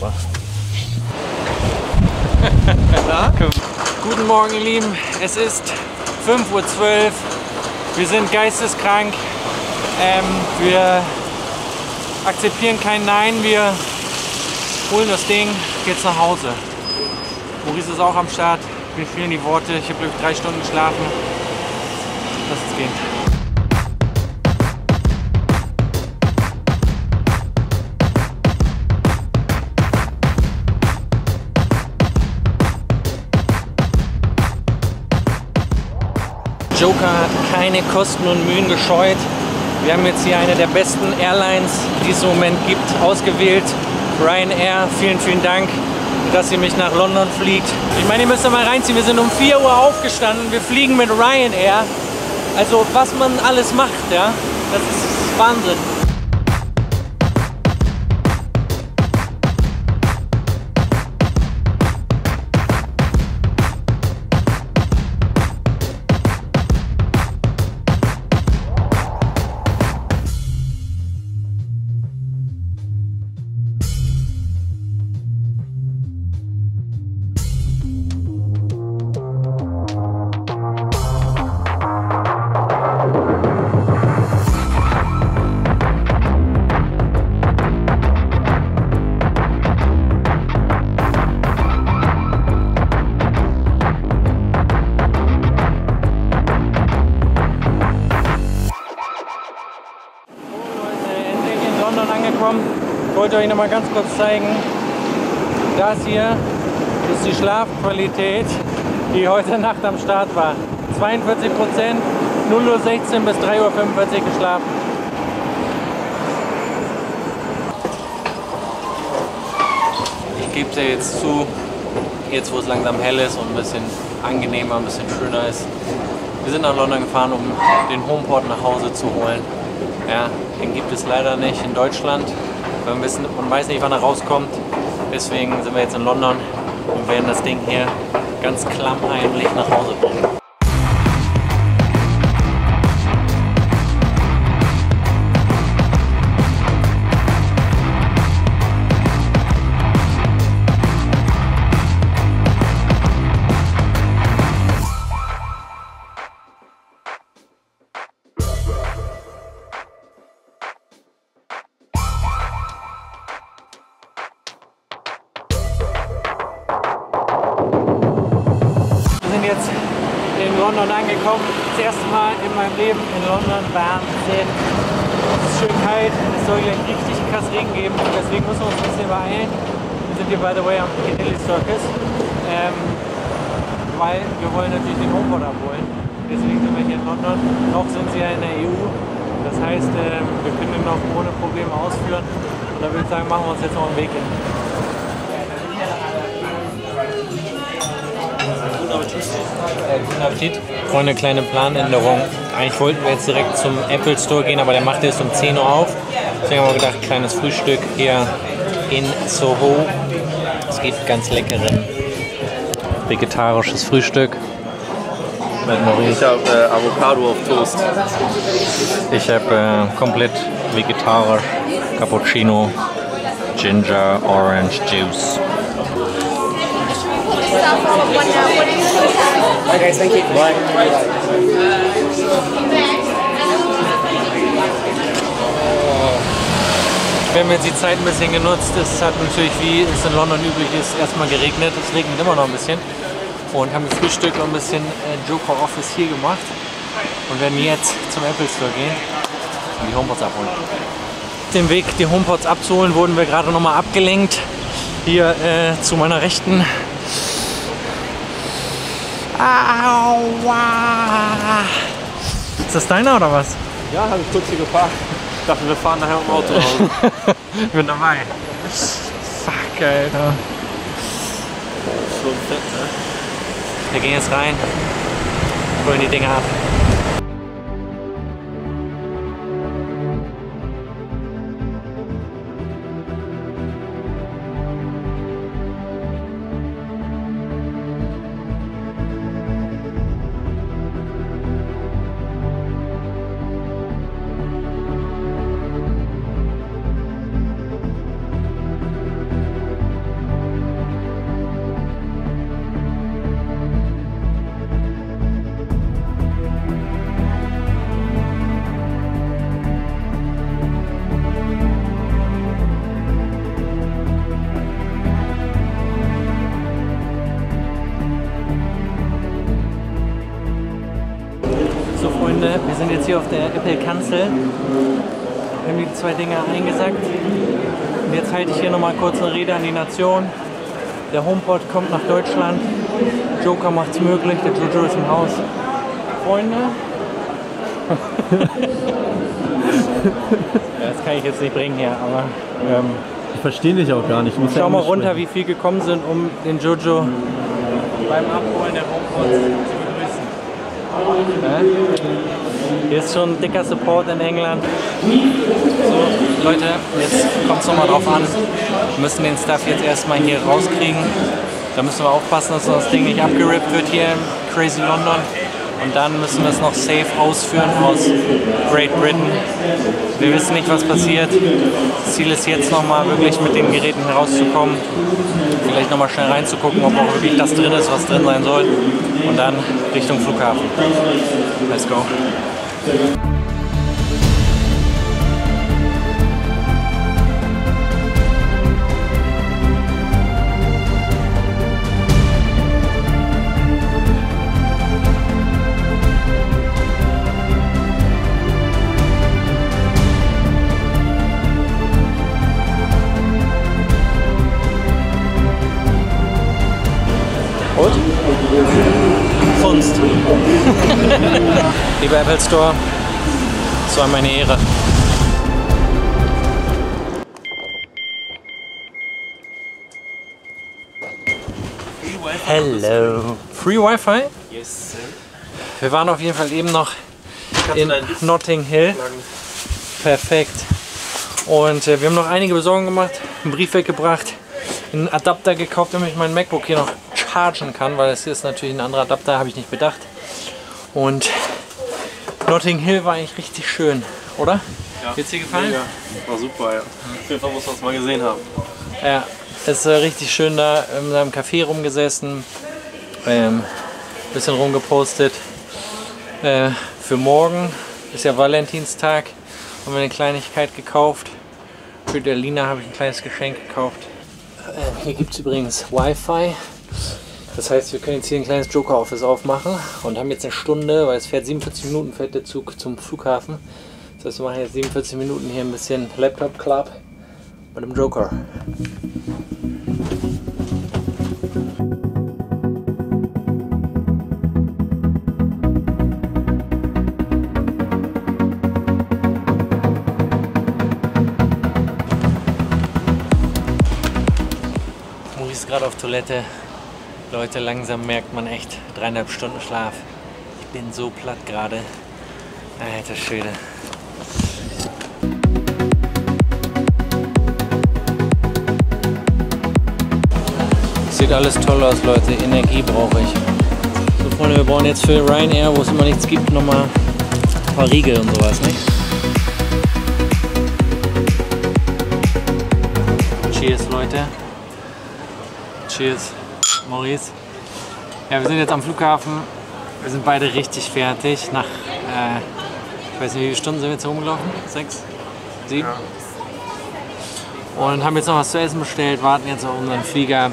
super. Guten Morgen, ihr Lieben. Es ist 5:12 Uhr. Wir sind geisteskrank. Wir akzeptieren kein Nein. Wir holen das Ding jetzt nach Hause. Maurice ist auch am Start. Mir fehlen die Worte. Ich habe, glaube ich, 3 Stunden geschlafen. Lass es gehen. Joker hat keine Kosten und Mühen gescheut. Wir haben jetzt hier eine der besten Airlines, die es im Moment gibt, ausgewählt. Ryanair, vielen, vielen Dank, dass ihr mich nach London fliegt. Ich meine, ihr müsst mal reinziehen, wir sind um 4 Uhr aufgestanden, wir fliegen mit Ryanair. Also was man alles macht, ja, das ist Wahnsinn. Ich wollte euch noch mal ganz kurz zeigen, das hier ist die Schlafqualität, die heute Nacht am Start war. 42%, 0:16 bis 3:45 Uhr geschlafen. Ich gebe es ja jetzt zu, jetzt wo es langsam hell ist und ein bisschen angenehmer, ein bisschen schöner ist. Wir sind nach London gefahren, um den Homeport nach Hause zu holen. Ja, den gibt es leider nicht in Deutschland. Man weiß nicht, wann er rauskommt. Deswegen sind wir jetzt in London und werden das Ding hier ganz klammheimlich nach Hause bringen. Jetzt in London angekommen. Das erste Mal in meinem Leben in London. Wahnsinn. Es ist schön kalt. Es soll gleich richtig krass Regen geben. Deswegen müssen wir uns ein bisschen beeilen. Wir sind hier, by the way, am Piccadilly Circus. Weil wir wollen natürlich den Homeport abholen. Deswegen sind wir hier in London. Noch sind sie ja in der EU. Das heißt, wir können den noch ohne Probleme ausführen. Und da würde ich sagen, machen wir uns jetzt noch einen Weg hin. Guten Appetit. Freunde, kleine Planänderung. Eigentlich wollten wir jetzt direkt zum Apple Store gehen, aber der macht erst um 10 Uhr auf. Deswegen haben wir gedacht, kleines Frühstück hier in Soho. Es gibt ganz leckeren vegetarisches Frühstück. Mit Maurice. Ich habe Avocado auf Toast. Ich habe komplett vegetarisch Cappuccino, Ginger, Orange Juice. Okay, thank you. Bye. Wir haben jetzt die Zeit ein bisschen genutzt. Es hat natürlich, wie es in London üblich ist, erstmal geregnet. Es regnet immer noch ein bisschen. Und haben gefrühstückt und ein bisschen Joker Office hier gemacht. Und werden jetzt zum Apple Store gehen und die HomePods abholen. Auf dem Weg, die HomePods abzuholen, wurden wir gerade nochmal abgelenkt. Hier zu meiner Rechten. Aua! Ist das deiner oder was? Ja, habe ich kurz hier geparkt. Ich dachte, wir fahren nachher im Auto raus. Ich bin dabei. Fuck, Alter. Schon fett, ne? Wir gehen jetzt rein, holen die Dinger ab. Freunde, wir sind jetzt hier auf der Apple-Kanzel. Wir haben die 2 Dinger eingesackt. Und jetzt halte ich hier nochmal kurz eine Rede an die Nation. Der HomePod kommt nach Deutschland. Joker macht's möglich, der Jojo ist im Haus. Freunde. Ja, das kann ich jetzt nicht bringen hier, aber Ich verstehe dich auch gar nicht. schau mal runter, wie viel gekommen sind, um den Jojo beim Abholen der HomePods zu begrüßen. Ja? Hier ist schon ein dicker Support in England. So, Leute, jetzt kommt es nochmal drauf an. Wir müssen den Stuff jetzt erstmal hier rauskriegen. Da müssen wir aufpassen, dass das Ding nicht abgerippt wird hier im Crazy London. Und dann müssen wir es noch safe ausführen aus Great Britain. Wir wissen nicht, was passiert. Das Ziel ist jetzt nochmal wirklich mit den Geräten herauszukommen. Vielleicht nochmal schnell reinzugucken, ob auch wirklich das drin ist, was drin sein soll. Und dann Richtung Flughafen. Let's go. Und? Sonst. Lieber Apple Store, es war meine Ehre. Hello. Free Wi-Fi? Yes, sir. Wir waren auf jeden Fall eben noch in Notting Hill. Perfekt. Und wir haben noch einige Besorgungen gemacht, einen Brief weggebracht, einen Adapter gekauft, damit ich mein MacBook hier noch chargen kann, weil das hier ist natürlich ein anderer Adapter, habe ich nicht bedacht. Und Notting Hill war eigentlich richtig schön, oder? Ja. Hat es dir gefallen? Ja, war super, ja. Auf jeden Fall muss man es mal gesehen haben. Ja, es ist richtig schön da in seinem Café rumgesessen, bisschen rumgepostet. Für morgen ist ja Valentinstag, haben wir eine Kleinigkeit gekauft. Für der Lina habe ich ein kleines Geschenk gekauft. Hier gibt es übrigens Wi-Fi. Das heißt, wir können jetzt hier ein kleines Joker-Office aufmachen und haben jetzt eine Stunde, weil es fährt 47 Minuten, fährt der Zug zum Flughafen. Das heißt, wir machen jetzt 47 Minuten hier ein bisschen Laptop-Club mit dem Joker. Maurice ist gerade auf Toilette. Leute, langsam merkt man echt 3,5 Stunden Schlaf. Ich bin so platt gerade. Alter Schwede. Sieht alles toll aus, Leute. Energie brauche ich. So, Freunde, wir brauchen jetzt für Ryanair, wo es immer nichts gibt, nochmal ein paar Riegel und sowas, nicht? Cheers, Leute. Cheers. Maurice. Ja, wir sind jetzt am Flughafen. Wir sind beide richtig fertig. Nach, ich weiß nicht, wie viele Stunden sind wir jetzt rumgelaufen? 6? 7? Ja. Und haben jetzt noch was zu essen bestellt, warten jetzt auf unseren Flieger.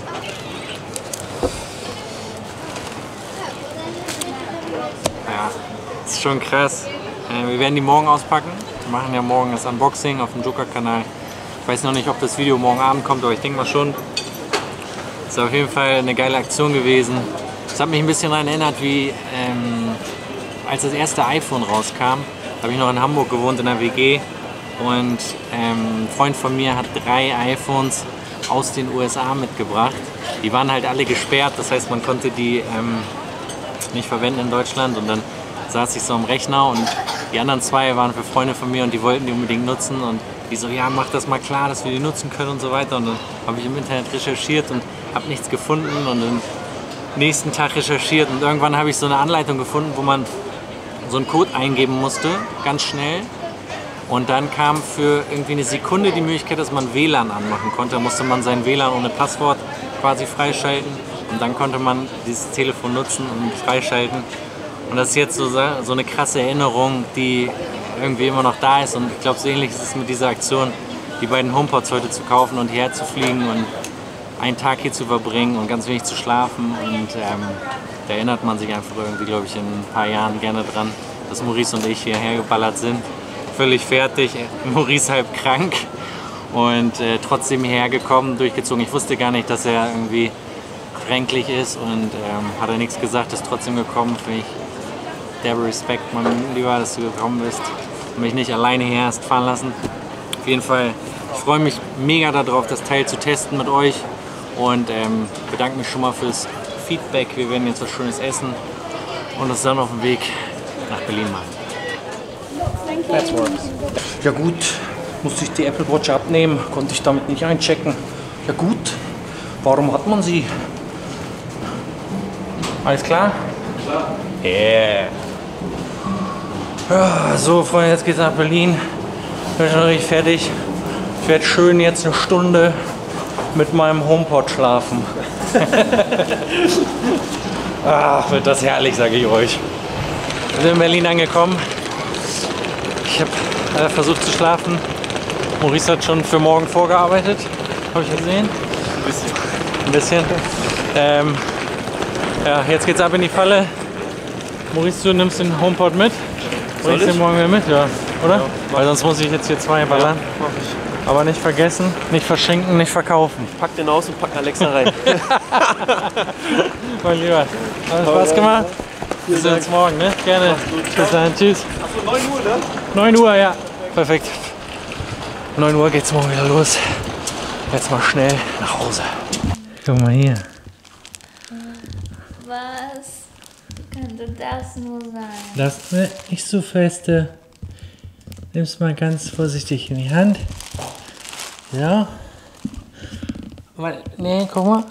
Ja, ist schon krass. Wir werden die morgen auspacken. Wir machen ja morgen das Unboxing auf dem Joker-Kanal. Ich weiß noch nicht, ob das Video morgen Abend kommt, aber ich denke mal schon. Das ist auf jeden Fall eine geile Aktion gewesen. Das hat mich ein bisschen daran erinnert, wie als das erste iPhone rauskam. Da habe ich noch in Hamburg gewohnt, in der WG. Und ein Freund von mir hat 3 iPhones aus den USA mitgebracht. Die waren halt alle gesperrt, das heißt, man konnte die nicht verwenden in Deutschland. Und dann saß ich so am Rechner und die anderen 2 waren für Freunde von mir und die wollten die unbedingt nutzen. Und die so, ja, mach das mal klar, dass wir die nutzen können und so weiter. Und dann habe ich im Internet recherchiert und habe nichts gefunden und am nächsten Tag recherchiert und irgendwann habe ich so eine Anleitung gefunden, wo man so einen Code eingeben musste, ganz schnell. Und dann kam für irgendwie eine Sekunde die Möglichkeit, dass man WLAN anmachen konnte. Da musste man sein WLAN ohne Passwort quasi freischalten und dann konnte man dieses Telefon nutzen und freischalten. Und das ist jetzt so eine krasse Erinnerung, die irgendwie immer noch da ist. Und ich glaube, so ähnlich ist es mit dieser Aktion, die beiden HomePods heute zu kaufen und hierher zu fliegen und einen Tag hier zu verbringen und ganz wenig zu schlafen. Und da erinnert man sich einfach irgendwie, glaube ich, in ein paar Jahren gerne dran. dass Maurice und ich hierher geballert sind. Völlig fertig, Maurice halb krank und trotzdem hierher gekommen, durchgezogen. Ich wusste gar nicht, dass er irgendwie kränklich ist und hat er nichts gesagt, ist trotzdem gekommen. Finde ich derbe Respekt, mein Lieber, dass du gekommen bist und mich nicht alleine her hast fahren lassen. Auf jeden Fall, ich freue mich mega darauf, das Teil zu testen mit euch und bedanke mich schon mal fürs Feedback. Wir werden jetzt was Schönes essen und uns dann auf den Weg nach Berlin machen. That's works. Ja gut, musste ich die Apple Watch abnehmen, konnte ich damit nicht einchecken. Ja gut, warum hat man sie? Alles klar? Klar. Yeah. Ja, so Freunde, jetzt geht's nach Berlin. Ich bin schon richtig fertig. Ich werde schön jetzt eine Stunde mit meinem HomePod schlafen. Ach, wird das herrlich, sage ich euch. Wir sind in Berlin angekommen. Ich habe versucht zu schlafen. Maurice hat schon für morgen vorgearbeitet. Habe ich gesehen? Ein bisschen. Ja, jetzt geht's ab in die Falle. Maurice, du nimmst den HomePod mit. Bringst den morgen wieder mit, ja, oder? Ja, weil sonst muss ich jetzt hier 2 ballern. Ja, mach ich. Aber nicht vergessen, nicht verschenken, nicht verkaufen. Ich pack den aus und pack Alexa rein. Mein Lieber, hat Spaß gemacht? Wir sehen uns morgen, ne? Gerne. Bis dann, tschüss. Achso, 9 Uhr, ne? 9 Uhr, ja. Perfekt. 9 Uhr geht's morgen wieder los. Jetzt mal schnell nach Hause. Guck mal hier. Was könnte das nur sein? Lass nicht so feste. Nimm's mal ganz vorsichtig in die Hand. Ja. Nee, guck mal.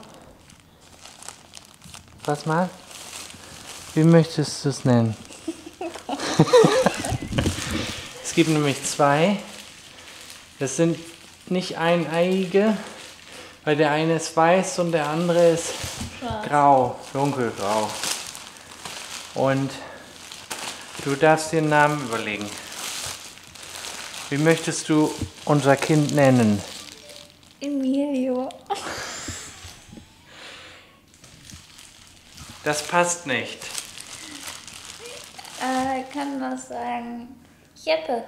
Was mal? Wie möchtest du es nennen? Es gibt nämlich 2. Das sind nicht eineiige, weil der eine ist weiß und der andere ist grau, dunkelgrau. Und du darfst dir einen Namen überlegen. Wie möchtest du unser Kind nennen? Emilio. Das passt nicht. Kann das sagen? Jeppe.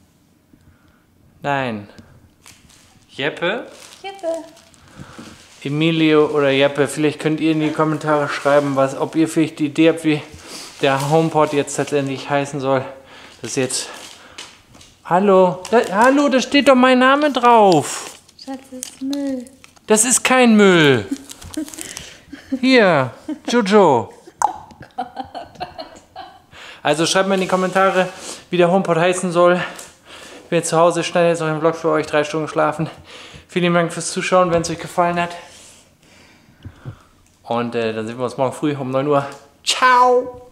Nein. Jeppe? Jeppe. Emilio oder Jeppe, vielleicht könnt ihr in die Kommentare schreiben, ob ihr vielleicht die Idee habt, wie der HomePod jetzt tatsächlich heißen soll. Das ist jetzt... Hallo? Hallo, da steht doch mein Name drauf. Schatz, das ist Müll. Das ist kein Müll. Hier, Jojo. Also schreibt mir in die Kommentare, wie der HomePod heißen soll. Ich bin jetzt zu Hause, schneide jetzt noch einen Vlog für euch, 3 Stunden geschlafen. Vielen Dank fürs Zuschauen, wenn es euch gefallen hat. Und dann sehen wir uns morgen früh um 9 Uhr. Ciao!